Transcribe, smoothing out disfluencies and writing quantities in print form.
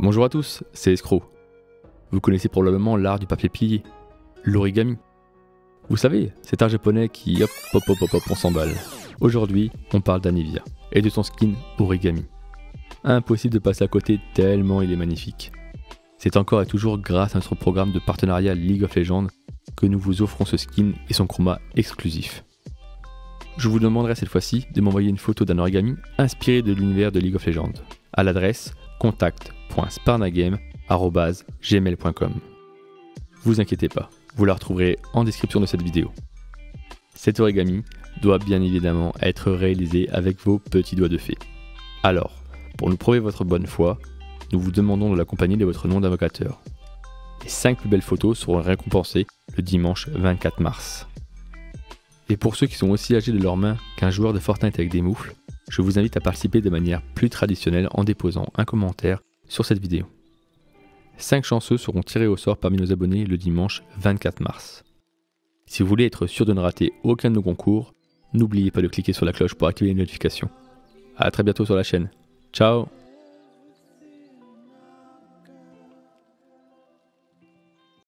Bonjour à tous, c'est Escroc. Vous connaissez probablement l'art du papier plié, l'origami. Vous savez, cet art japonais qui hop, on s'emballe. Aujourd'hui, on parle d'Anivia et de son skin origami. Impossible de passer à côté tellement il est magnifique. C'est encore et toujours grâce à notre programme de partenariat League of Legends que nous vous offrons ce skin et son chroma exclusif. Je vous demanderai cette fois-ci de m'envoyer une photo d'un origami inspiré de l'univers de League of Legends à l'adresse contact.sparnagame@gmail.com. Vous inquiétez pas, vous la retrouverez en description de cette vidéo. Cet origami doit bien évidemment être réalisé avec vos petits doigts de fée. Alors, pour nous prouver votre bonne foi, nous vous demandons de l'accompagner de votre nom d'invocateur. Les 5 plus belles photos seront récompensées le dimanche 24 mars. Et pour ceux qui sont aussi âgés de leurs mains qu'un joueur de Fortnite avec des moufles, je vous invite à participer de manière plus traditionnelle en déposant un commentaire sur cette vidéo. 5 chanceux seront tirés au sort parmi nos abonnés le dimanche 24 mars. Si vous voulez être sûr de ne rater aucun de nos concours, n'oubliez pas de cliquer sur la cloche pour activer les notifications. A très bientôt sur la chaîne. Ciao!